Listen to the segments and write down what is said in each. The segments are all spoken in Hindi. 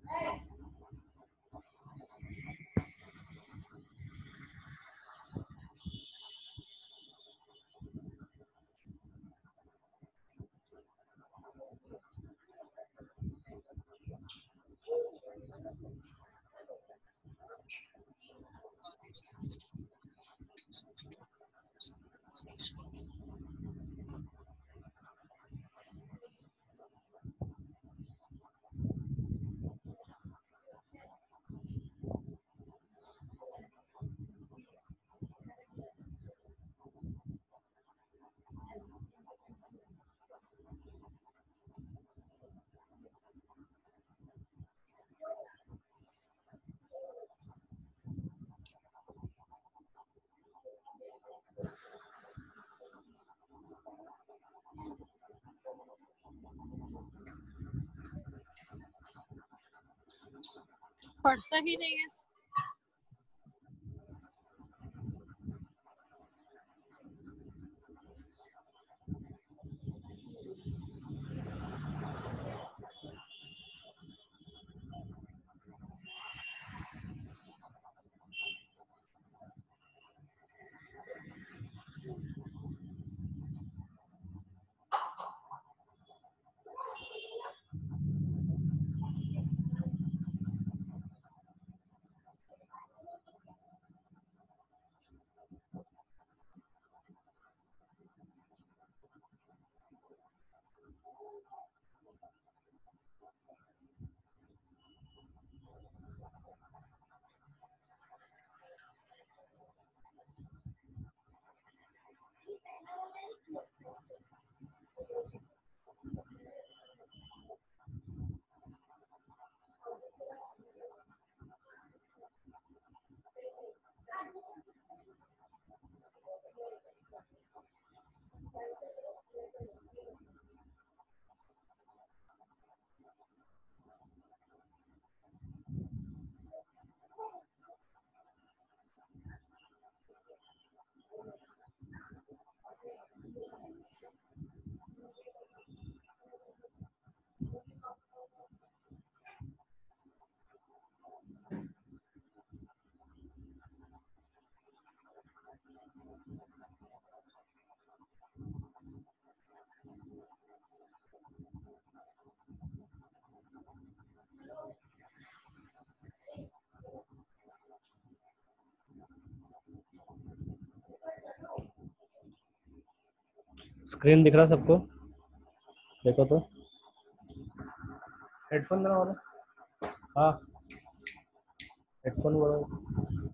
पढ़ता ही नहीं है। स्क्रीन दिख रहा सबको? देखो तो। हेडफोन देना वाला? हाँ, हेडफोन वाला।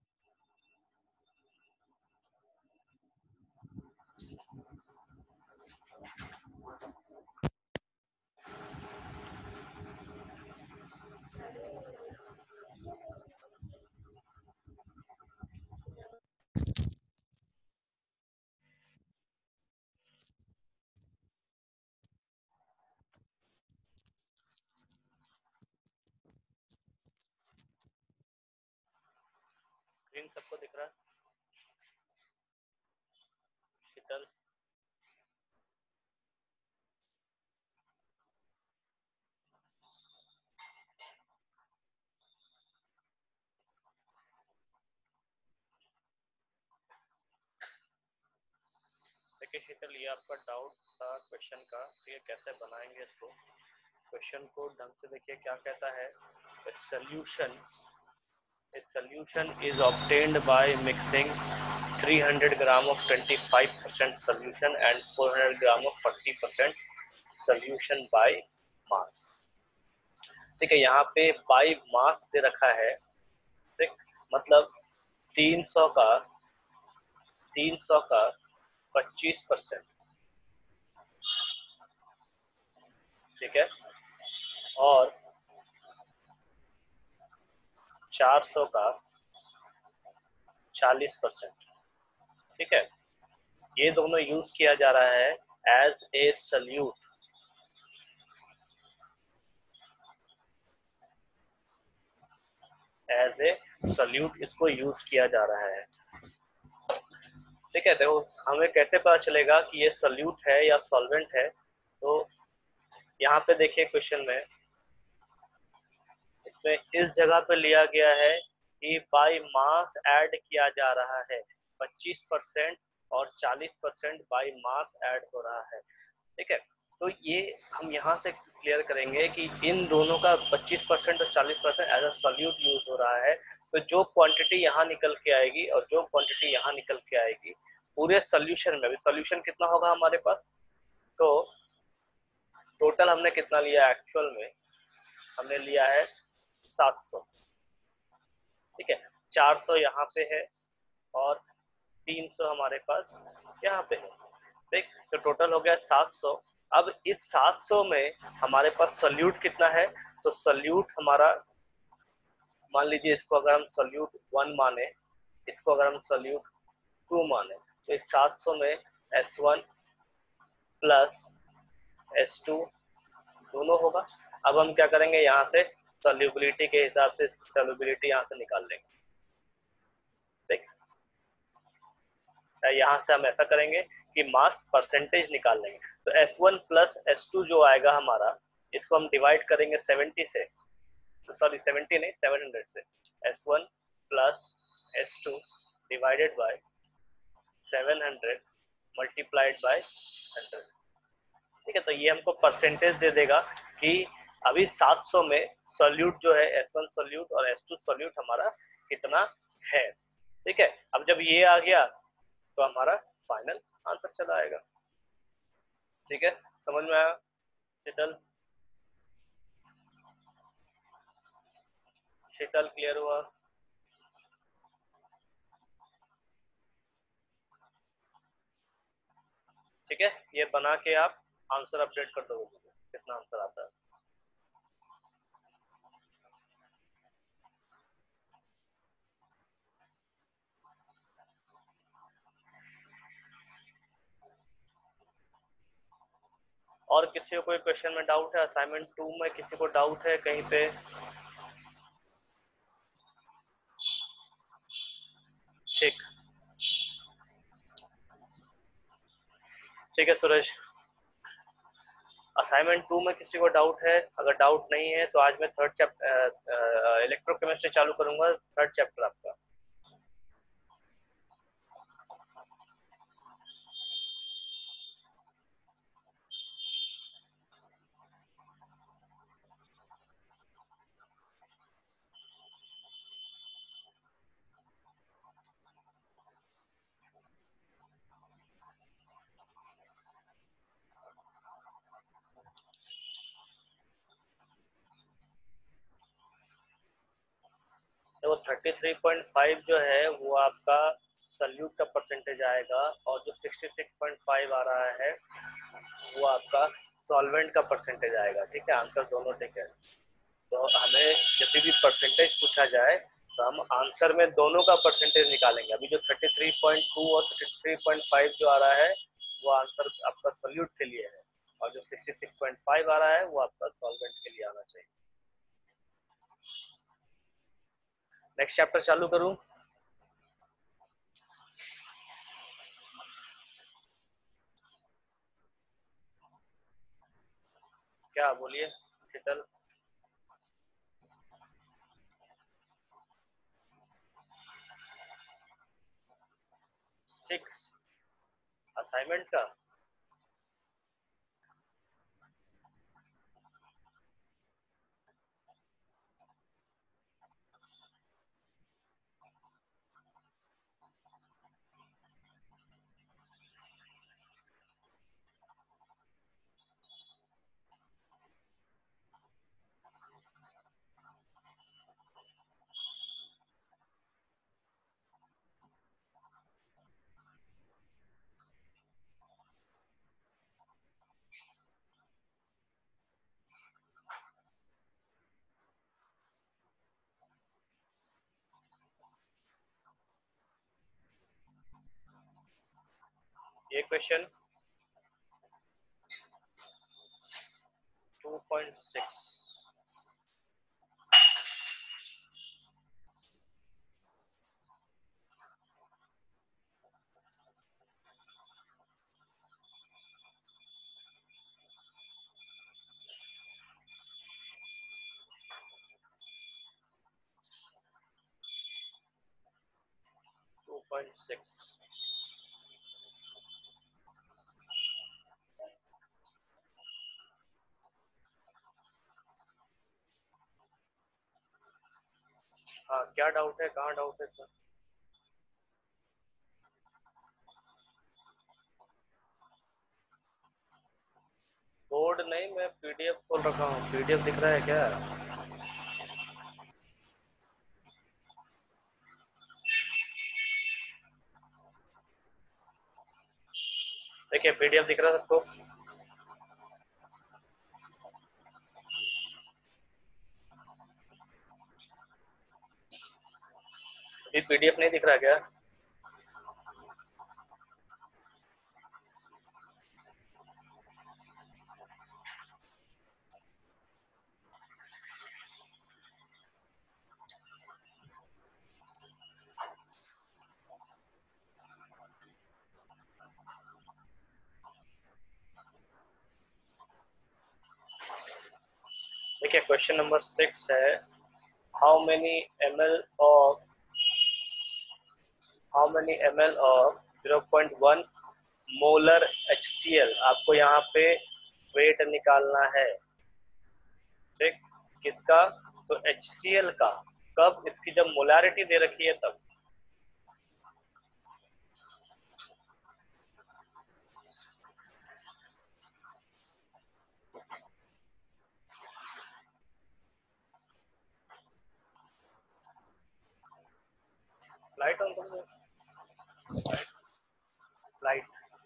स्क्रीन सबको दिख रहा है? शीतल? देखिए शीतल, ये आपका डाउट था क्वेश्चन का, ये कैसे बनाएंगे इसको। क्वेश्चन को ढंग से देखिए, क्या कहता है, a solution is obtained by mixing 300 gram of 25% solution and 400 gram of 40% solution by mass। ठीक है, यहाँ पे बाई मास दे रखा है, ठीक, मतलब 300 का 25%, ठीक है, और 400 का 40%, ठीक है। ये दोनों यूज किया जा रहा है as a salute, as a salute इसको यूज किया जा रहा है, ठीक है। देखो हमें कैसे पता चलेगा कि ये सल्यूट है या सॉल्वेंट है, तो यहाँ पे देखिए क्वेश्चन में इसमें इस जगह पे लिया गया है कि बाय मास ऐड किया जा रहा है, 25% और 40% बाय मास ऐड हो रहा है। ठीक है, तो ये हम यहाँ से क्लियर करेंगे कि इन दोनों का 25% और 40% एज अ सॉल्यूट यूज हो रहा है। तो जो क्वांटिटी यहाँ निकल के आएगी और जो क्वांटिटी यहाँ निकल के आएगी पूरे सोल्यूशन में, सोल्यूशन कितना होगा हमारे पास, तो टोटल हमने कितना लिया एक्चुअल में, हमने लिया है 700। ठीक है, 400 यहाँ पे है और 300 हमारे पास यहाँ पे है। देख, तो टोटल हो गया 700। अब इस 700 में हमारे पास सोल्यूट कितना है, तो सोल्यूट हमारा, मान लीजिए इसको अगर हम सोल्यूट 1 माने, इसको अगर हम सोल्यूट 2 माने, तो इस 700 में S1 प्लस S2 दोनों होगा। अब हम क्या करेंगे, यहाँ से सोल्यूबिलिटी के हिसाब से सोल्यूबिलिटी यहाँ से निकाल लेंगे। ठीक, यहाँ से हम ऐसा करेंगे कि मास परसेंटेज निकाल लेंगे। तो S1 प्लस S2 जो आएगा हमारा, इसको हम डिवाइड करेंगे 70 से, सॉरी 70 नहीं 700 से, S1 plus S2 divided by 700 multiplied by 100। ठीक है, तो ये हमको परसेंटेज दे देगा कि अभी 700 में सोल्यूट जो है S1 सोल्यूट और S2 सोल्यूट हमारा कितना है। ठीक है, अब जब ये आ गया तो हमारा फाइनल आंसर चला आएगा। ठीक है, समझ में आया शीतल? शीतल क्लियर हुआ? ठीक है, ये बना के आप आंसर अपडेट कर दोगे कितना आंसर आता है। और किसी को कोई क्वेश्चन में डाउट है, असाइनमेंट 2 में किसी को डाउट है कहीं पे? ठीक, ठीक है सुरेश, असाइनमेंट 2 में किसी को डाउट है? अगर डाउट नहीं है तो आज मैं थर्ड चैप्टर इलेक्ट्रोकेमिस्ट्री चालू करूंगा, थर्ड चैप्टर आपका। देखो 33.5 जो है वो आपका सल्यूट का परसेंटेज आएगा, और जो 66.5 आ रहा है वो आपका सॉल्वेंट का परसेंटेज आएगा। ठीक है, आंसर दोनों ठीक है। तो हमें जब भी परसेंटेज पूछा जाए तो हम आंसर में दोनों का परसेंटेज निकालेंगे। अभी जो 33.2 और 33.5 जो आ रहा है वो आंसर आपका सॉल्यूट के लिए है, और जो 66.5 आ रहा है वो आपका सॉल्वेंट के लिए आना चाहिए। नेक्स्ट चैप्टर चालू करूं? क्या बोलिए शीतल? 6 असाइनमेंट का? ये क्वेश्चन 2.6, 0.6। हाँ, क्या डाउट है, कहाँ डाउट है सर? कोड नहीं, मैं पीडीएफ खोल रखा हूँ। पीडीएफ दिख रहा है क्या? देखिए, पीडीएफ दिख रहा है सबको? ये पीडीएफ नहीं दिख रहा क्या? देखिए, क्वेश्चन नंबर 6 है, how many ml of how many ml of 0.1 molar HCl। आपको यहाँ पे वेट निकालना है, ठीक? किसका? तो HCl का। कब? इसकी जब मोलारिटी दे रखी है तब। लाइट ऑन कर दो। लाइट।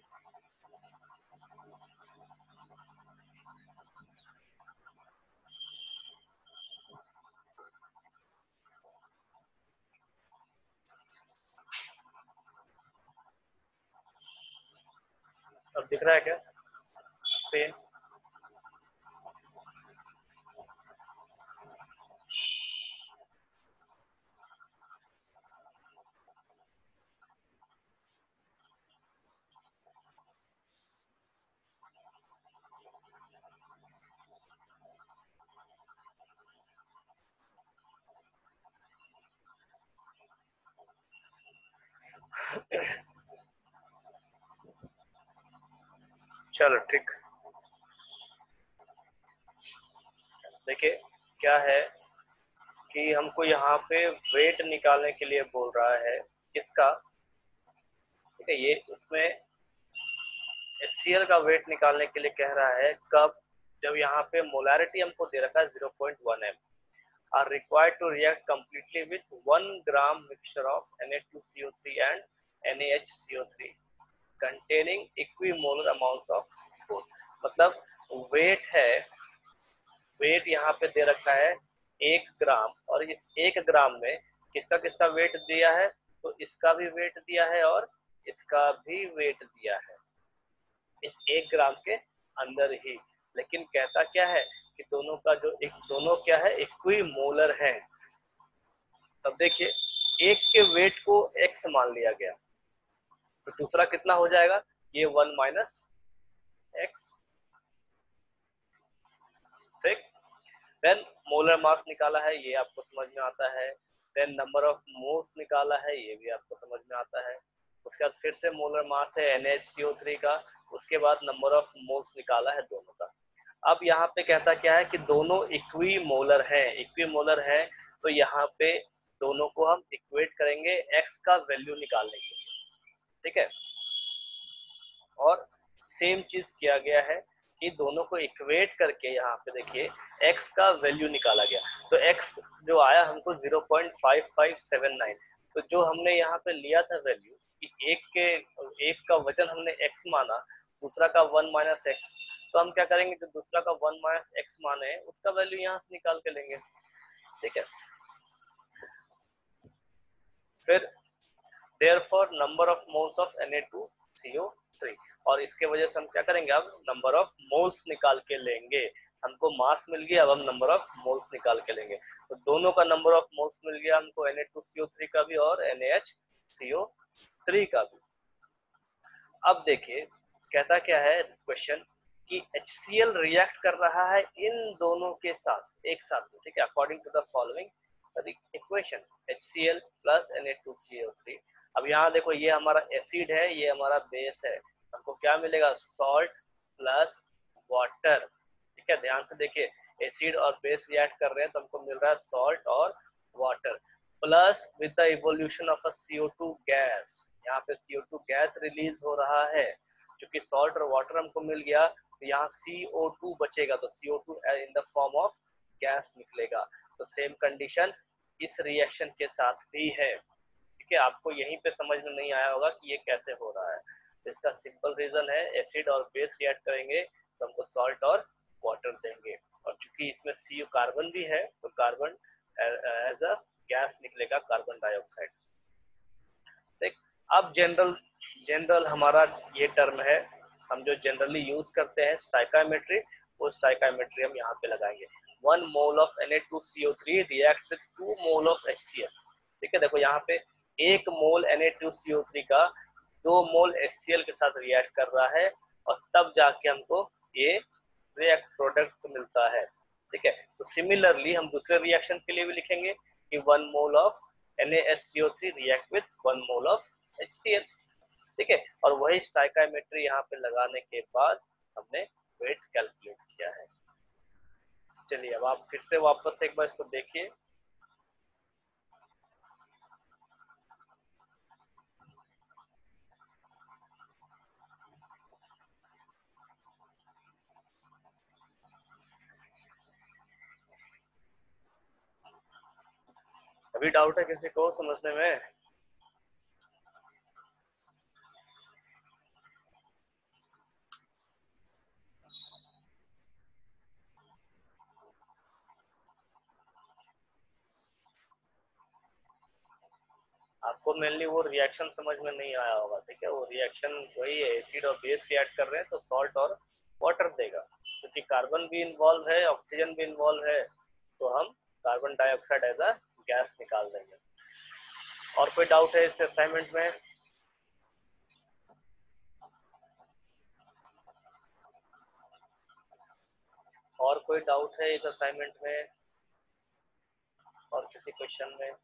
अब दिख रहा है क्या स्क्रीन? चलो ठीक। देखिए, क्या है कि हमको यहाँ पे वेट निकालने के लिए बोल रहा है, किसका? ठीक है, ये उसमें HCl का वेट निकालने के लिए कह रहा है। कब? जब यहाँ पे मोलारिटी हमको दे रखा है 0.1 m, are required to react completely with 1 gram mixture of Na2CO3 and NaHCO3 containing equimolar amounts of both। मतलब वेट है, वेट यहाँ पे दे रखा है 1 ग्राम, और इस 1 ग्राम में किसका किसका वेट दिया है? तो इसका भी वेट दिया है और इसका भी वेट दिया है इस 1 ग्राम के अंदर ही। लेकिन कहता क्या है कि दोनों का जो एक दोनों क्या है, इक्विमोलर है। तब देखिए, एक के वेट को x मान लिया गया, तो दूसरा कितना हो जाएगा? ये 1 माइनस एक्स, ठीक? देन मोलर मास निकाला है, ये आपको समझ में आता है। देन नंबर ऑफ मोल्स निकाला है, ये भी आपको समझ में आता है। उसके बाद फिर से मोलर मास है NaCO3 का। उसके बाद नंबर ऑफ मोल्स निकाला है दोनों का। अब यहाँ पे कहता क्या है कि दोनों इक्वी मोलर हैं। इक्वी मोलर है तो यहाँ पे दोनों को हम इक्वेट करेंगे एक्स का वैल्यू निकालने के लिए, ठीक है? और सेम चीज किया गया है कि दोनों को इक्वेट करके यहाँ पे देखिए x का वैल्यू निकाला गया। तो x जो आया हमको 0.5579। तो जो हमने यहाँ पे लिया था वैल्यू कि एक का वजन हमने x माना, दूसरा का 1 माइनस एक्स, तो हम क्या करेंगे, जो दूसरा का 1 माइनस एक्स माने हैं उसका वैल्यू यहाँ से निकाल के लेंगे, ठीक है? फिर therefore number of moles of Na2CO3, और इसके वजह से हम क्या करेंगे, अब नंबर ऑफ मोल्स निकाल के लेंगे। हमको मास मिल गया, अब हम नंबर ऑफ मोल्स निकाल के लेंगे। तो दोनों का नंबर ऑफ मोल्स मिल गया हमको, Na2CO3 का भी और NaHCO3 का भी। अब देखिए कहता क्या है क्वेश्चन कि HCl रिएक्ट कर रहा है इन दोनों के साथ एक साथ, ठीक है? According to the following equation, HCl plus Na2CO3 अब यहाँ देखो ये हमारा एसिड है, ये हमारा बेस है, हमको क्या मिलेगा, सॉल्ट प्लस वाटर। ठीक है, ध्यान से देखिए, एसिड और बेस रिएक्ट कर रहे हैं तो हमको मिल रहा है सॉल्ट और water, plus with the evolution of a CO2 gas, यहाँ पे CO2 गैस रिलीज हो रहा है। क्योंकि सॉल्ट और वाटर हमको मिल गया तो यहाँ CO2 बचेगा, तो CO2 in the form of gas निकलेगा। तो सेम कंडीशन इस रिएक्शन के साथ भी है। ठीक है, आपको यहीं पे समझ में नहीं आया होगा कि ये कैसे हो रहा है, तो इसका सिंपल रीजन है, एसिड और बेस रिएक्ट करेंगे तो हमको सॉल्ट और वाटर देंगे, और चूंकि इसमें CO कार्बन भी है तो कार्बन एज अ गैस निकलेगा, कार्बन डाइऑक्साइड। देख, अब जनरल जनरल हमारा ये टर्म है, हम जो जनरली यूज करते हैं स्टाइकायोमेट्री, वो स्टाइकायोमेट्री हम यहाँ पे लगाएंगे। 1 mole of Na2CO3 reacts with 2 mole of HCl। ठीक है, देखो यहाँ पे 1 मोल Na2CO3 का 2 मोल HCl के साथ रिएक्ट कर रहा है, और तब जाके हमको ये रिएक्ट प्रोडक्ट मिलता है। ठीक है, तो सिमिलरली हम दूसरे रिएक्शन के लिए भी लिखेंगे कि 1 mole of NaSCO3 react with 1 mole of HCl। ठीक है, और वही स्टाइकायोमेट्री यहाँ पे लगाने के बाद हमने वेट कैलकुलेट किया है। चलिए अब आप फिर से वापस एक बार इसको देखिए। अभी डाउट है किसी को समझने में? आपको मेनली वो रिएक्शन समझ में नहीं आया होगा। ठीक है, वो रिएक्शन वही है, एसिड और बेस रिएक्ट कर रहे हैं तो सॉल्ट और वाटर देगा, क्योंकि कार्बन भी इन्वॉल्व है, ऑक्सीजन भी इन्वॉल्व है, तो हम carbon dioxide as a gas निकाल देंगे। और कोई डाउट है इस असाइनमेंट में? और कोई डाउट है इस असाइनमेंट में, और किसी क्वेश्चन में?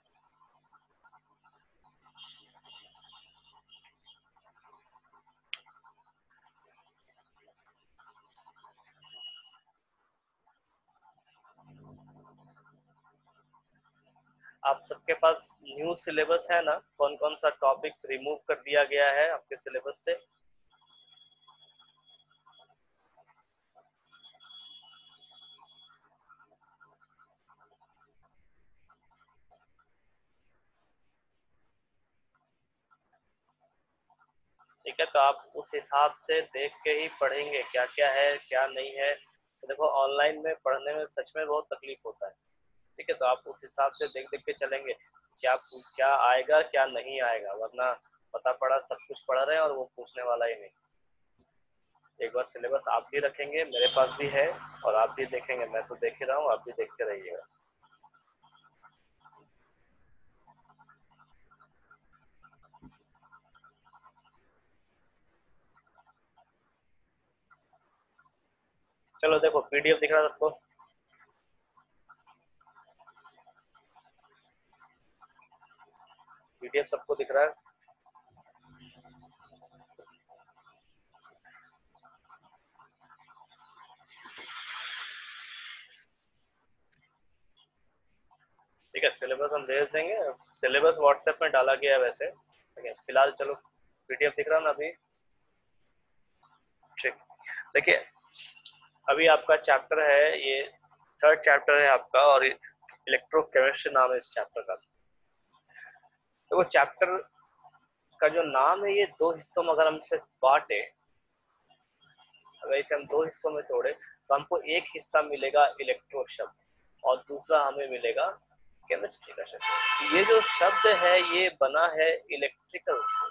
आप सबके पास न्यू सिलेबस है ना? कौन कौन सा टॉपिक्स रिमूव कर दिया गया है आपके सिलेबस से? ठीक है, तो आप उस हिसाब से देख के ही पढ़ेंगे क्या क्या है क्या नहीं है। तो देखो, ऑनलाइन में पढ़ने में सच में बहुत तकलीफ होता है। ठीक है, तो आप उस हिसाब से देख देख के चलेंगे क्या क्या आएगा क्या नहीं आएगा, वरना पता पड़ा सब कुछ पढ़ रहे हैं और वो पूछने वाला ही नहीं। एक बार सिलेबस आप भी रखेंगे, मेरे पास भी है, और आप भी देखेंगे, मैं तो देख ही रहा हूँ, आप भी देखते रहिएगा। चलो देखो, PDF दिख रहा है सबको? PDF सबको दिख रहा है? ठीक है, सिलेबस हम भेज देंगे। सिलेबस व्हाट्सएप में डाला गया है वैसे। ठीक है, फिलहाल चलो, PDF दिख रहा ना अभी? ठीक, देखिए, अभी आपका चैप्टर है ये, थर्ड चैप्टर है आपका, और इलेक्ट्रोकेमिस्ट्री नाम है इस चैप्टर का। तो वो चैप्टर का जो नाम है, ये दो हिस्सों में अगर हम इसे बांटे, अगर इसे हम दो हिस्सों में तोड़े, तो हमको एक हिस्सा मिलेगा इलेक्ट्रो शब्द, और दूसरा हमें मिलेगा केमिस्ट्री का शब्द। ये जो शब्द है ये बना है इलेक्ट्रिकल से,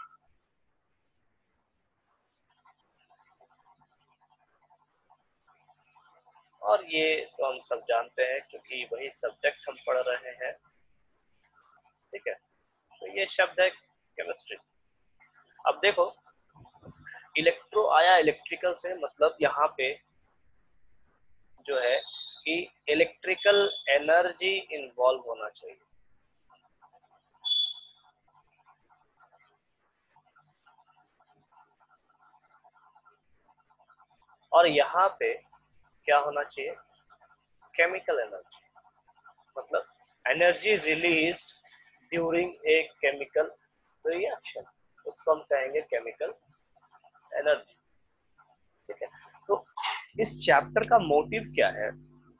और ये तो हम सब जानते हैं क्योंकि वही सब्जेक्ट हम पढ़ रहे हैं। ठीक है, तो ये शब्द है केमिस्ट्री। अब देखो, इलेक्ट्रो आया इलेक्ट्रिकल से, मतलब यहाँ पे जो है कि इलेक्ट्रिकल एनर्जी इन्वॉल्व होना चाहिए। और यहाँ पे क्या होना चाहिए, केमिकल एनर्जी, मतलब energy released during a chemical reaction, उसको हम कहेंगे केमिकल एनर्जी। ठीक है, तो इस चैप्टर का मोटिव क्या है,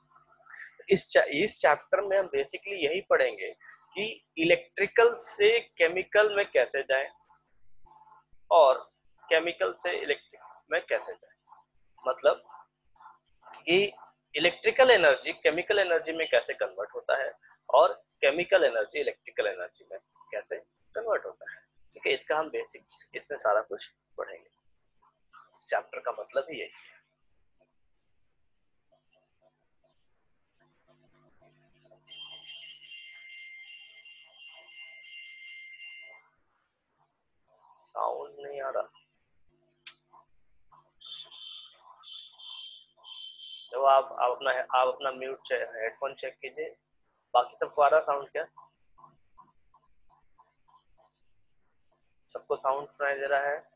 इस चैप्टर में हम बेसिकली यही पढ़ेंगे कि इलेक्ट्रिकल से केमिकल में कैसे जाएं और केमिकल से इलेक्ट्रिक में कैसे जाएं, मतलब कि इलेक्ट्रिकल एनर्जी केमिकल एनर्जी में कैसे कन्वर्ट होता है और केमिकल एनर्जी इलेक्ट्रिकल एनर्जी में कैसे कन्वर्ट होता है। ठीक है, इसका हम बेसिक्स इसमें सारा कुछ पढ़ेंगे, इस चैप्टर का मतलब ही यही है। साउंड नहीं आ रहा, तो आप अपना म्यूट हेडफोन चेक कीजिए, बाकी सबको आ रहा साउंड क्या, सबको साउंड सुनाई दे रहा है?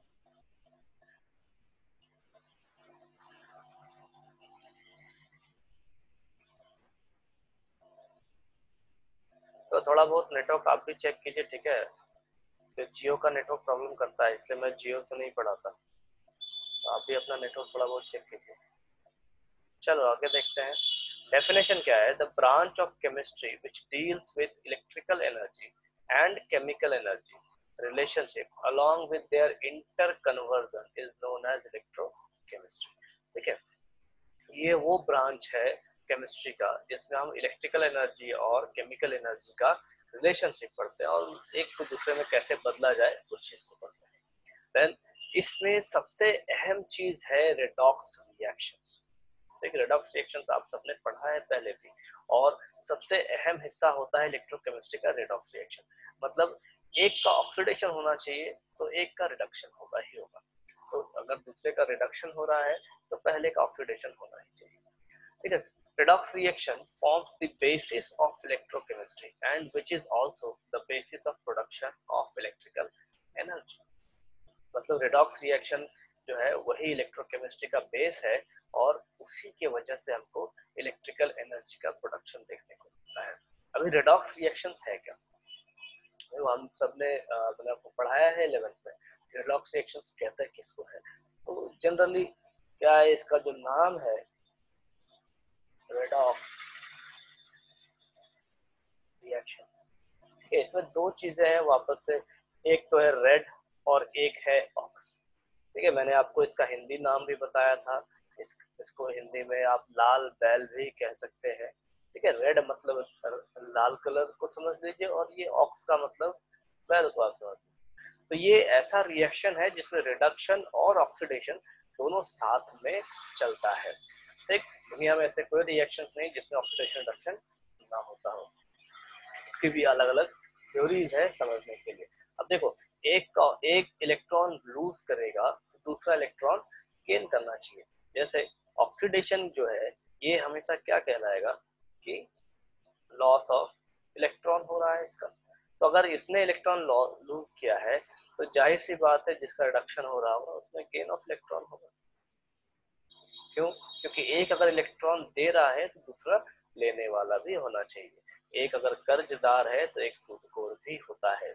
तो थोड़ा बहुत नेटवर्क आप भी चेक कीजिए, ठीक है, तो जियो का नेटवर्क प्रॉब्लम करता है, इसलिए मैं जियो से नहीं पढ़ाता, तो आप भी अपना नेटवर्क थोड़ा बहुत चेक कीजिए। चलो आगे देखते हैं, डेफिनेशन क्या है, the branch of chemistry which deals with electrical energy and chemical energy relationship along with their interconversion is known as electrochemistry। ठीक है, ये वो ब्रांच है केमिस्ट्री का जिसमें हम इलेक्ट्रिकल एनर्जी और केमिकल एनर्जी का रिलेशनशिप पढ़ते हैं और एक को दूसरे में कैसे बदला जाए उस चीज को पढ़ते हैं। देन इसमें सबसे अहम चीज है रेडॉक्स रिएक्शंस। देखिए रेडॉक्स रिएक्शंस आप सबने पढ़ा है पहले भी, और सबसे अहम हिस्सा होता है इलेक्ट्रोकेमिस्ट्री का रेडॉक्स रिएक्शन, मतलब एक का ऑक्सीडेशन होना चाहिए तो एक का रिडक्शन होगा ही होगा, तो अगर दूसरे का रिडक्शन हो रहा है तो पहले का ऑक्सीडेशन होना ही चाहिए। ठीक है, redox reaction forms the basis of electrochemistry and which is also the basis of production of electrical energy। मतलब redox reaction जो है वही इलेक्ट्रोकेमिस्ट्री का बेस है और उसी के वजह से हमको इलेक्ट्रिकल एनर्जी का प्रोडक्शन देखने को मिलता है। अभी रेडॉक्स रिएक्शंस है क्या, तो हम सबने मतलब पढ़ाया है 11th में, रेडॉक्स रिएक्शंस कहते हैं किसको है, तो जनरली क्या है, इसका जो नाम है रेडॉक्स रिएक्शन। ठीक है, इसमें दो चीजें हैं वापस से, एक तो है रेड और एक है ऑक्स। ठीक है, मैंने आपको इसका हिंदी नाम भी बताया था, इसको हिंदी में आप लाल बैल भी कह सकते हैं। ठीक है, रेड मतलब लाल कलर को समझ लीजिए और ये ऑक्स का मतलब बैल को आप समझ लीजिए। तो ये ऐसा रिएक्शन है जिसमें रिडक्शन और ऑक्सीडेशन दोनों साथ में चलता है। ठीक, दुनिया में ऐसे कोई रिएक्शंस नहीं जिसमें ऑक्सीडेशन रिडक्शन ना होता हो, इसकी भी अलग अलग थ्योरीज है समझने के लिए। अब देखो, एक इलेक्ट्रॉन लूज करेगा तो दूसरा इलेक्ट्रॉन गेन करना चाहिए, जैसे ऑक्सीडेशन जो है ये हमेशा क्या कहलाएगा कि लॉस ऑफ इलेक्ट्रॉन हो रहा है इसका, तो अगर इसने इलेक्ट्रॉन लूज किया है तो जाहिर सी बात है जिसका रिडक्शन हो रहा होगा उसमें गेन ऑफ इलेक्ट्रॉन होगा। क्यों, क्योंकि एक अगर इलेक्ट्रॉन दे रहा है तो दूसरा लेने वाला भी होना चाहिए, एक अगर कर्जदार है तो एक सूदखोर भी होता है।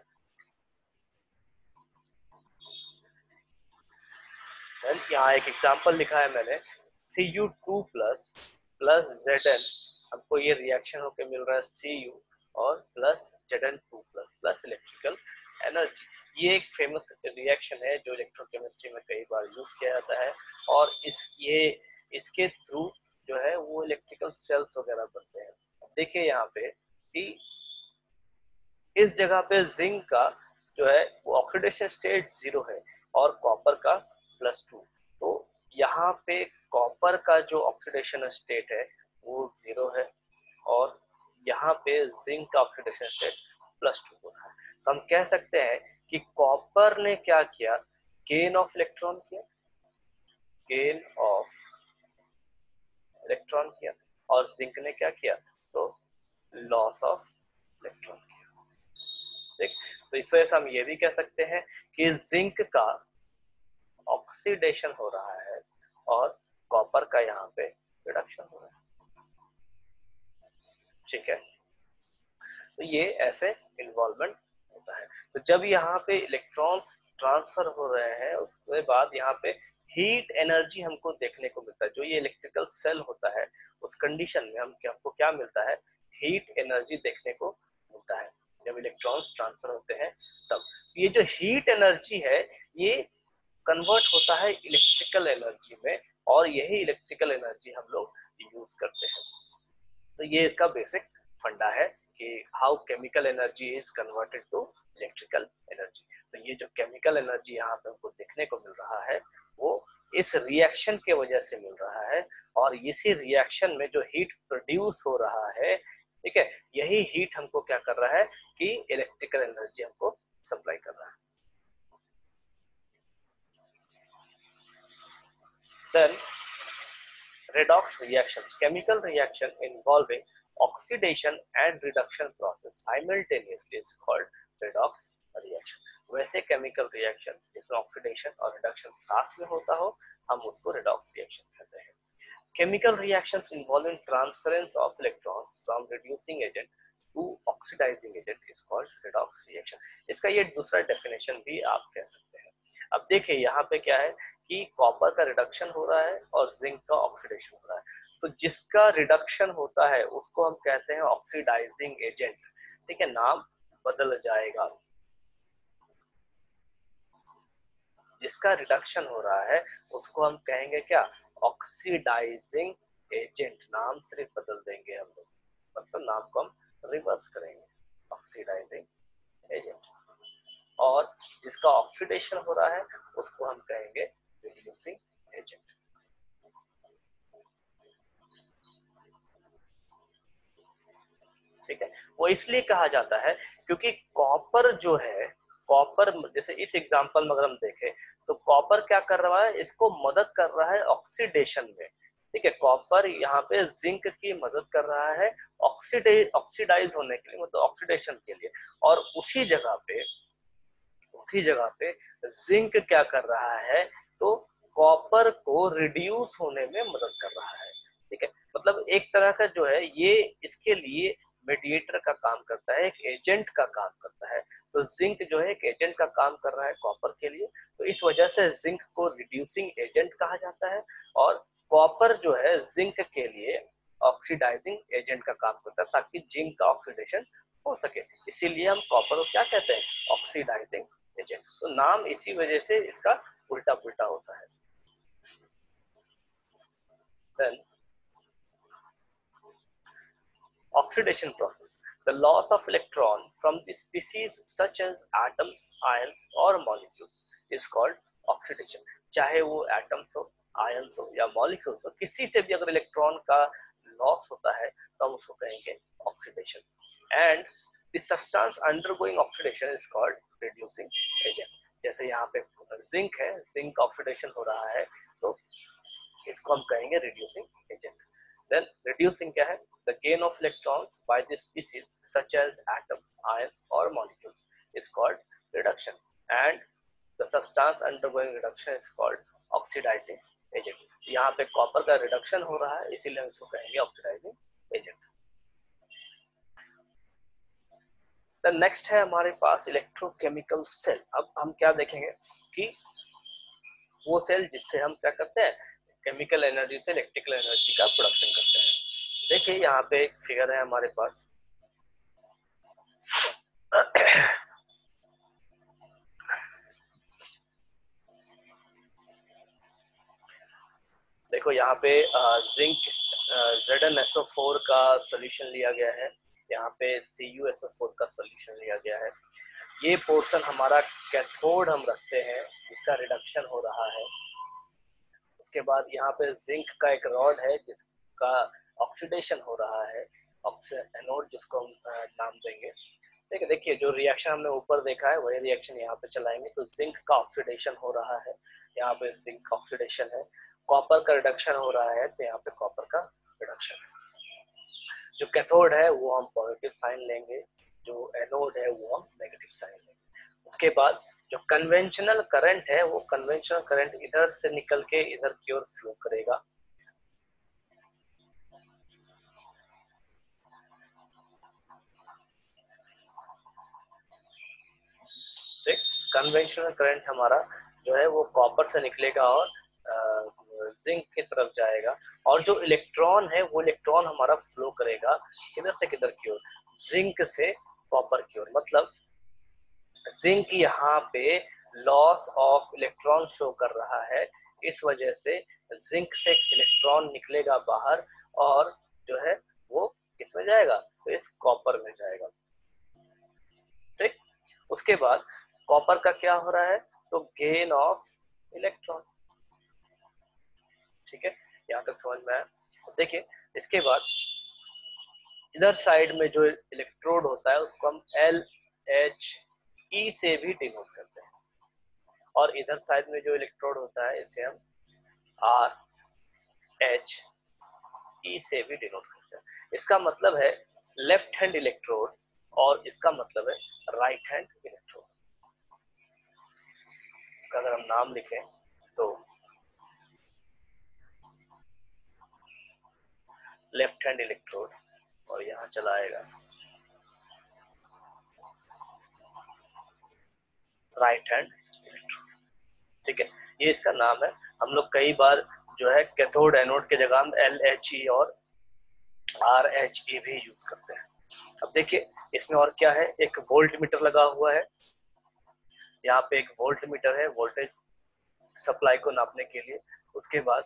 यहाँ एक एग्जांपल लिखा है मैंने, Cu2 प्लस प्लस Zn, हमको ये रिएक्शन होके मिल रहा है Cu और plus Zn2 plus plus electrical energy. ये एक फेमस रिएक्शन है जो इलेक्ट्रोकेमिस्ट्री में कई बार यूज किया जाता है, और इसके थ्रू जो है वो इलेक्ट्रिकल सेल्स वगैरह बनते हैं। देखिए यहाँ पे कि इस जगह पे जिंक का जो है वो ऑक्सीडेशन स्टेट 0 है और कॉपर का +2, तो यहाँ पे कॉपर का जो ऑक्सीडेशन स्टेट है वो 0 है और यहाँ पे जिंक का ऑक्सीडेशन स्टेट +2 हो रहा है। तो हम कह सकते हैं कि कॉपर ने क्या किया, गेन ऑफ इलेक्ट्रॉन किया, गेन ऑफ इलेक्ट्रॉन किया, और जिंक ने क्या किया, तो लॉस ऑफ इलेक्ट्रॉन किया। ठीक, तो इस वजह से हम ये भी कह सकते हैं कि जिंक का ऑक्सीडेशन हो रहा है और कॉपर का यहाँ पे रिडक्शन हो रहा है। ठीक है, तो ये ऐसे इन्वॉल्वमेंट होता है। तो जब यहाँ पे इलेक्ट्रॉन्स ट्रांसफर हो रहे हैं उसके बाद यहाँ पे हीट एनर्जी हमको देखने को मिलता है। जो ये इलेक्ट्रिकल सेल होता है उस कंडीशन में हमको क्या मिलता है, हीट एनर्जी देखने को मिलता है जब इलेक्ट्रॉन्स ट्रांसफर होते हैं तब। ये जो हीट एनर्जी है ये कन्वर्ट होता है इलेक्ट्रिकल एनर्जी में, और यही इलेक्ट्रिकल एनर्जी हम लोग यूज करते हैं। तो ये इसका बेसिक फंडा है कि how chemical energy is converted to electrical energy. तो ये जो केमिकल एनर्जी यहाँ पे हमको देखने को मिल रहा है वो इस रिएक्शन के वजह से मिल रहा है, और इसी रिएक्शन में जो हीट प्रोड्यूस हो रहा है, ठीक है, यही हीट हमको क्या कर रहा है कि इलेक्ट्रिकल एनर्जी हमको सप्लाई कर रहा है। Then redox reactions, chemical reaction involving oxidation and reduction process simultaneously is called redox reaction। वैसे chemical reactions जिसमें oxidation और reduction साथ में होता हो हम उसको redox reaction कहते हैं। Chemical reactions involving transference of electrons from reducing agent to oxidizing agent is called redox reaction। इसका ये दूसरा definition भी आप कह सकते हैं। अब देखिए यहाँ पे क्या है कि कॉपर का रिडक्शन हो रहा है और जिंक का ऑक्सीडेशन हो रहा है। तो जिसका रिडक्शन होता है उसको हम कहते हैं ऑक्सीडाइजिंग एजेंट। ठीक है, नाम बदल जाएगा। जिसका रिडक्शन हो रहा है उसको हम कहेंगे क्या, ऑक्सीडाइजिंग एजेंट। नाम सिर्फ बदल देंगे हम लोग, मतलब नाम को हम रिवर्स करेंगे, ऑक्सीडाइजिंग एजेंट। और जिसका ऑक्सीडेशन हो रहा है उसको हम कहेंगे रिड्यूसिंग एजेंट। ठीक है, वो इसलिए कहा जाता है क्योंकि कॉपर जो है, कॉपर जैसे इस एग्जांपल में अगर हम देखें तो कॉपर क्या कर रहा है, इसको मदद कर रहा है ऑक्सीडेशन में। ठीक है, कॉपर यहाँ पे जिंक की मदद कर रहा है ऑक्सीडाइज होने के लिए, मतलब ऑक्सीडेशन के लिए। और उसी जगह पे जिंक क्या कर रहा है, तो कॉपर को रिड्यूस होने में मदद कर रहा है। ठीक है, मतलब एक तरह का जो है ये इसके लिए मीडिएटर का काम करता है, एक एजेंट का काम करता है। तो जिंक जो है एक एजेंट का काम कर रहा है कॉपर के लिए, तो इस वजह से जिंक को रिड्यूसिंग एजेंट कहा जाता है। और कॉपर जो है जिंक के लिए ऑक्सीडाइजिंग एजेंट का काम करता है ताकि जिंक का ऑक्सीडेशन हो सके। इसीलिए हम कॉपर को क्या कहते हैं, ऑक्सीडाइजिंग एजेंट। तो नाम इसी वजह से इसका उल्टा पुल्टा होता है। Then oxidation process, the loss of electron from the species such as atoms, ions or molecules is called oxidation। चाहे वो एटम्स हो, आयंस हो या मॉलिक्यूल्स हो, किसी से भी अगर इलेक्ट्रॉन का लॉस होता है तो हम उसको कहेंगे oxidation. And the substance undergoing oxidation is called reducing agent. जैसे यहाँ पे जिंक है, जिंक ऑक्सीडेशन हो रहा है तो इसको हम कहेंगे रिड्यूसिंग एजेंट। देन रिड्यूसिंग क्या है, the gain of electrons by the species such as atoms, ions और molecules is called reduction, and the substance undergoing reduction is called oxidising agent. यहाँ पे कॉपर का रिडक्शन हो रहा है इसीलिए हम इसको कहेंगे ऑक्सीडाइजिंग एजेंट। द नेक्स्ट है हमारे पास इलेक्ट्रोकेमिकल सेल। अब हम क्या देखेंगे कि वो सेल जिससे हम क्या करते हैं, केमिकल एनर्जी से इलेक्ट्रिकल एनर्जी का प्रोडक्शन करते हैं। देखिए यहाँ पे एक फिगर है हमारे पास। देखो यहाँ पे जिंक ZnSO4 का सोल्यूशन लिया गया है, यहाँ पे CuSO4 का सोल्यूशन लिया गया है। ये पोर्शन हमारा कैथोड हम रखते हैं जिसका रिडक्शन हो रहा है। उसके बाद यहाँ पे जिंक का एक रॉड है जिसका ऑक्सीडेशन हो रहा है, एनोड जिसको हम नाम देंगे। ठीक है, देखिए जो रिएक्शन हमने ऊपर देखा है वही रिएक्शन यहाँ पे चलाएंगे। तो जिंक का ऑक्सीडेशन हो रहा है, यहाँ पे जिंक ऑक्सीडेशन है। कॉपर का रिडक्शन हो रहा है तो यहाँ पे कॉपर का रिडक्शन है। जो कैथोड है वो हम पॉजिटिव साइन लेंगे, जो एनोड है वो हम नेगेटिव साइन लेंगे। उसके बाद जो कन्वेंशनल करंट है वो कन्वेंशनल करंट इधर से निकल के इधर की ओर फ्लो करेगा। कन्वेंशनल करंट हमारा जो है वो कॉपर से निकलेगा और जिंक की तरफ जाएगा, और जो इलेक्ट्रॉन है वो इलेक्ट्रॉन हमारा फ्लो करेगा किधर से किधर की ओर, जिंक से कॉपर की ओर। मतलब जिंक यहाँ पे लॉस ऑफ इलेक्ट्रॉन शो कर रहा है, इस वजह से जिंक से इलेक्ट्रॉन निकलेगा बाहर और जो है वो किसमें जाएगा, तो इस कॉपर में जाएगा। ठीक, उसके बाद कॉपर का क्या हो रहा है, तो गेन ऑफ इलेक्ट्रॉन। ठीक है, यहाँ तक समझ में आया। देखिए इसके बाद इधर साइड में जो इलेक्ट्रोड होता है उसको हम LHE से भी डिनोट करते हैं, और इधर साइड में जो इलेक्ट्रोड होता है इसे हम RHE से भी डिनोट करते हैं। इसका मतलब है लेफ्ट हैंड इलेक्ट्रोड, और इसका मतलब है राइट हैंड इलेक्ट्रोड। इसका अगर हम नाम लिखें तो लेफ्ट हैंड इलेक्ट्रोड, और यहाँ चला आएगा राइट हैंड इलेक्ट्रोड। ठीक है, ये इसका नाम है। हम लोग कई बार जो है कैथोड एनोड के जगह हम LHE और RHE भी यूज करते हैं। अब देखिए इसमें और क्या है, एक वोल्ट मीटर लगा हुआ है, यहाँ पे एक वोल्ट मीटर है वोल्टेज सप्लाई को नापने के लिए। उसके बाद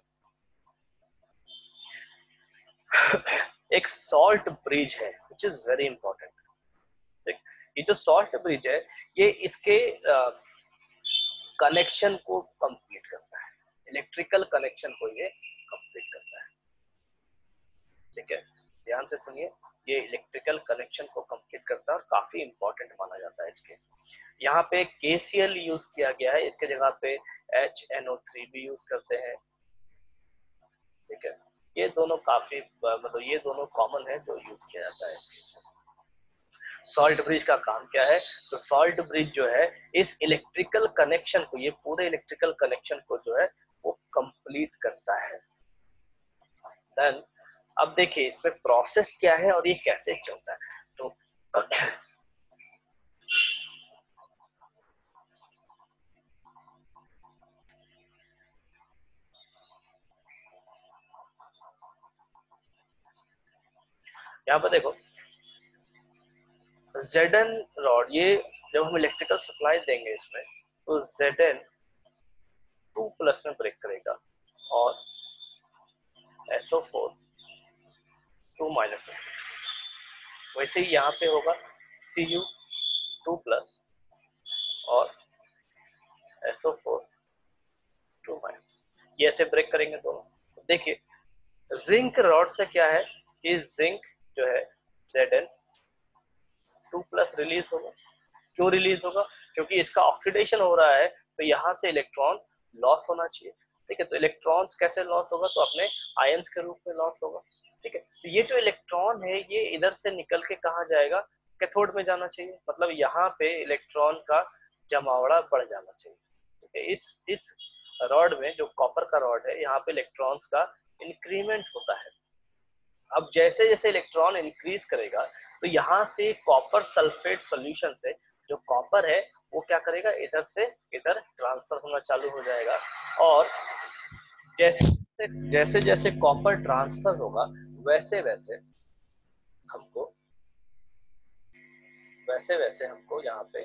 एक सॉल्ट ब्रिज है विच इज वेरी इंपॉर्टेंट। ये जो सॉल्ट ब्रिज है ये इसके कनेक्शन को कंप्लीट करता है, इलेक्ट्रिकल कनेक्शन को ये कंप्लीट करता है। ठीक है, ध्यान से सुनिए, ये इलेक्ट्रिकल कनेक्शन को कंप्लीट करता है और काफी इंपॉर्टेंट माना जाता है इस केस में। यहाँ पे KCl यूज किया गया है, इसके जगह पे HNO3 भी यूज करते हैं। ठीक है, ये दोनों काफी मतलब ये दोनों कॉमन है जो यूज किया जाता है इस केस में। सॉल्ट ब्रिज का काम क्या है, तो सॉल्ट ब्रिज जो है इस इलेक्ट्रिकल कनेक्शन को, ये पूरे इलेक्ट्रिकल कनेक्शन को जो है वो कंप्लीट करता है। देन अब देखिए इसमें प्रोसेस क्या है और ये कैसे चलता है। तो यहाँ पर देखो Zn रॉड, ये जब हम इलेक्ट्रिकल सप्लाई देंगे इसमें तो Zn 2+ में ब्रेक करेगा और SO4 2- में। वैसे ही यहाँ पे होगा Cu 2+ और SO4 2-, ये ऐसे ब्रेक करेंगे दोनों। तो देखिए जिंक रॉड से क्या है कि जिंक जो है Zn 2+ रिलीज होगा। क्यों रिलीज होगा, क्योंकि इसका ऑक्सीडेशन हो रहा है तो यहाँ से इलेक्ट्रॉन लॉस होना चाहिए। ठीक है, तो इलेक्ट्रॉन्स कैसे लॉस होगा, तो अपने आयंस के रूप में लॉस होगा। ठीक है, तो ये जो इलेक्ट्रॉन है ये इधर से निकल के कहाँ जाएगा, कैथोड में जाना चाहिए। मतलब यहाँ पे इलेक्ट्रॉन का जमावड़ा बढ़ जाना चाहिए। ठीक है, इस रॉड में जो कॉपर का रॉड है यहाँ पे इलेक्ट्रॉन्स का इंक्रीमेंट होता है। अब जैसे जैसे इलेक्ट्रॉन इंक्रीज करेगा तो यहाँ से कॉपर सल्फेट सॉल्यूशन से जो कॉपर है वो क्या करेगा, इधर से इधर ट्रांसफर होना चालू हो जाएगा। और जैसे जैसे जैसे कॉपर ट्रांसफर होगा वैसे वैसे हमको यहाँ पे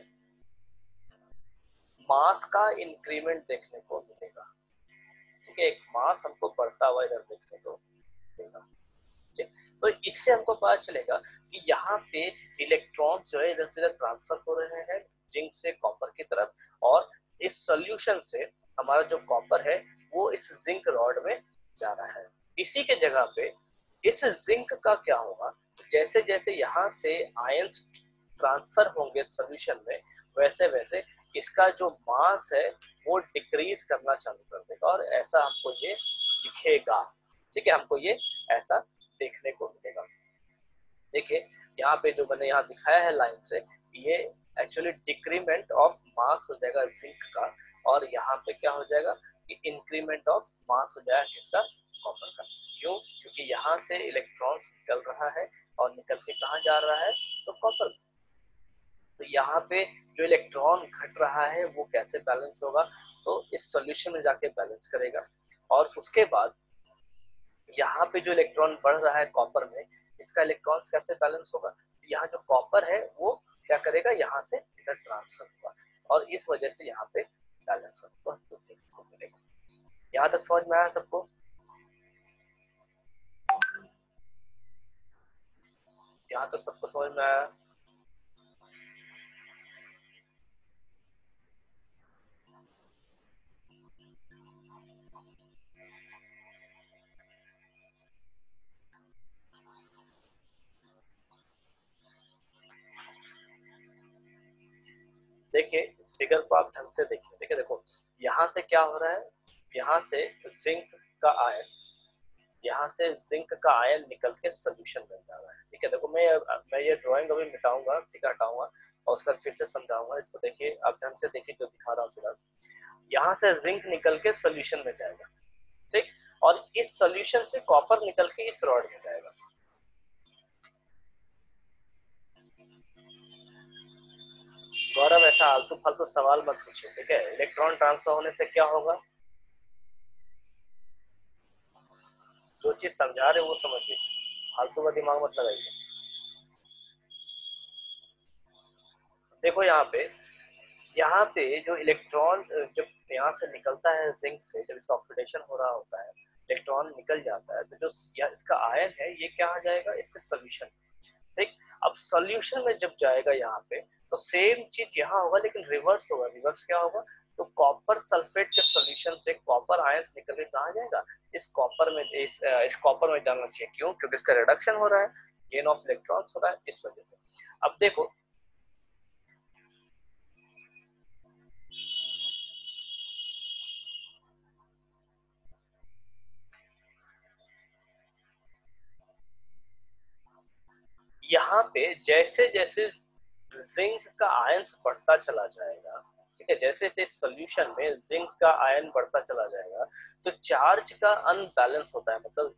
मास का इंक्रीमेंट देखने को मिलेगा। ठीक है, एक मास हमको बढ़ता हुआ इधर देखने को मिलेगा। तो इससे हमको पता चलेगा कि यहाँ पे इलेक्ट्रॉन जो है इधर से इधर ट्रांसफर हो रहे हैं जिंक से कॉपर की तरफ, और इस सॉल्यूशन से हमारा जो कॉपर है वो इस जिंक रॉड में जा रहा है। इसी के जगह पे इस जिंक का क्या होगा, जैसे जैसे यहाँ से आयंस ट्रांसफर होंगे सॉल्यूशन में वैसे वैसे इसका जो मास है वो डिक्रीज करना चालू कर देगा, और ऐसा हमको ये दिखेगा। ठीक है, हमको ये ऐसा देखने को मिलेगा। देखिए यहाँ पे जो मैंने यहाँ दिखाया है लाइन से, ये एक्चुअली डिक्रीमेंट ऑफ मास हो जाएगा जिंक का, और यहाँ पे क्या हो जाएगा कि इंक्रीमेंट ऑफ मास हो जाएगा किसका, कॉपर का। क्यों, क्योंकि यहाँ से इलेक्ट्रॉन्स निकल रहा है और निकल के कहाँ जा रहा है, तो कॉपर। तो यहाँ पे जो इलेक्ट्रॉन घट रहा है वो कैसे बैलेंस होगा, तो इस सॉल्यूशन में जाके बैलेंस करेगा। और उसके बाद यहाँ पे जो इलेक्ट्रॉन बढ़ रहा है कॉपर में, इसका इलेक्ट्रॉन्स कैसे बैलेंस होगा, यहाँ जो कॉपर है वो क्या करेगा, यहाँ से इधर ट्रांसफर होगा और इस वजह से यहाँ पे बैलेंस होगा। तो देखने को मिलेगा। यहाँ तक समझ में आया सबको? यहाँ तक सबको समझ में आया? देखिए इस फिगर को आप ढंग से देखिए। देखिए देखो यहाँ से क्या हो रहा है, यहाँ से जिंक का आयन, यहाँ से जिंक का आयन निकल के सोल्यूशन बन जा रहा है। ठीक है, देखो मैं ये ड्राइंग अभी मिटाऊंगा, ठीक है, हटाऊंगा और उसका फिर से समझाऊंगा। इसको देखिए, आप ढंग से देखिए जो दिखा रहा हूँ फिलहाल। यहाँ से जिंक निकल के सोल्यूशन में जाएगा, ठीक, और इस सोल्यूशन से कॉपर निकल के इस रॉड में जाएगा। गौरव ऐसा आलतू फालतू सवाल मत पूछिए, ठीक है। इलेक्ट्रॉन ट्रांसफर होने से क्या होगा, जो चीज समझा रहे हो वो समझिए, फालतू का दिमाग मत लगाइए। देखो यहाँ पे जो इलेक्ट्रॉन जब यहाँ से निकलता है जिंक से, जब इसका ऑक्सीडेशन हो रहा होता है, इलेक्ट्रॉन निकल जाता है, तो जो इसका आयन है ये क्या आ जाएगा, इसके सोल्यूशन। ठीक, अब सोल्यूशन में जब जाएगा यहाँ पे तो सेम चीज यहाँ होगा लेकिन रिवर्स होगा। रिवर्स क्या होगा, तो कॉपर सल्फेट के सोल्यूशन से कॉपर आयंस निकल के कहाँ जाएगा, इस कॉपर में, इस कॉपर में जाना चाहिए। क्यों, क्योंकि इसका रिडक्शन हो रहा है, गेन ऑफ इलेक्ट्रॉन्स हो रहा है, इस वजह से। अब देखो यहाँ पे जैसे जैसे जिंक का आयंस बढ़ता चला जाएगा, ठीक है, जैसे जैसे सोल्यूशन में जिंक का आयन बढ़ता चला जाएगा तो चार्ज का अनबैलेंस होता है। मतलब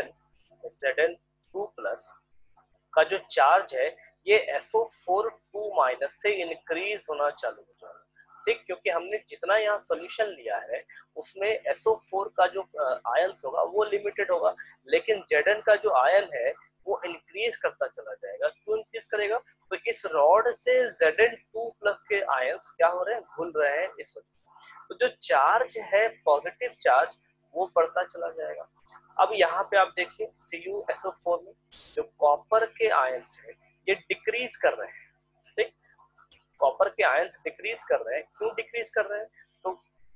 Zn2 प्लस का जो चार्ज है ये SO4 माइनस से इंक्रीज होना चालू हो जाएगा। ठीक, क्योंकि हमने जितना यहाँ सोल्यूशन लिया है उसमें SO4 का जो आयंस होगा वो लिमिटेड होगा, लेकिन Zn का जो आयन है वो इंक्रीज करता चला जाएगा। क्यों इंक्रीज करेगा, तो इस रॉड से Zn2 प्लस के आयंस क्या हो रहे हैं, घुल रहे हैं, इस वजह से। तो जो चार्ज है पॉजिटिव चार्ज वो बढ़ता चला जाएगा। अब यहाँ पे आप देखिए CuSO4 में जो कॉपर के आयंस है ये डिक्रीज कर रहे हैं। ठीक, कॉपर के आयंस डिक्रीज कर रहे हैं। क्यों डिक्रीज कर रहे हैं, तो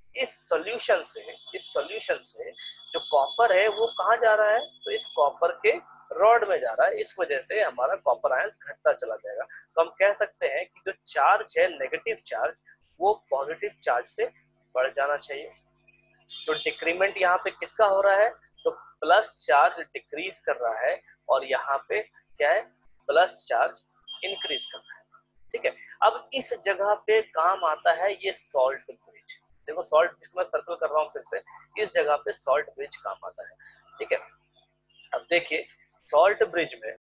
इस सॉल्यूशन से जो कॉपर है वो कहाँ जा रहा है, तो इस कॉपर के रॉड में जा रहा है। इस वजह से हमारा कॉपर आयंस घटता चला जाएगा। तो हम कह सकते हैं कि जो चार्ज है नेगेटिव चार्ज वो पॉजिटिव चार्ज से बढ़ जाना चाहिए। तो डिक्रीमेंट यहाँ पे किसका हो रहा है, तो प्लस चार्ज डिक्रीज कर रहा है और यहाँ पे क्या है, प्लस चार्ज इंक्रीज कर रहा है। ठीक है, अब इस जगह पे काम आता है ये सॉल्ट ब्रिज। देखो सॉल्ट ब्रिज को मैं सर्कल कर रहा हूँ फिर से, इस जगह पे सॉल्ट ब्रिज काम आता है। ठीक है, अब देखिए सॉल्ट ब्रिज में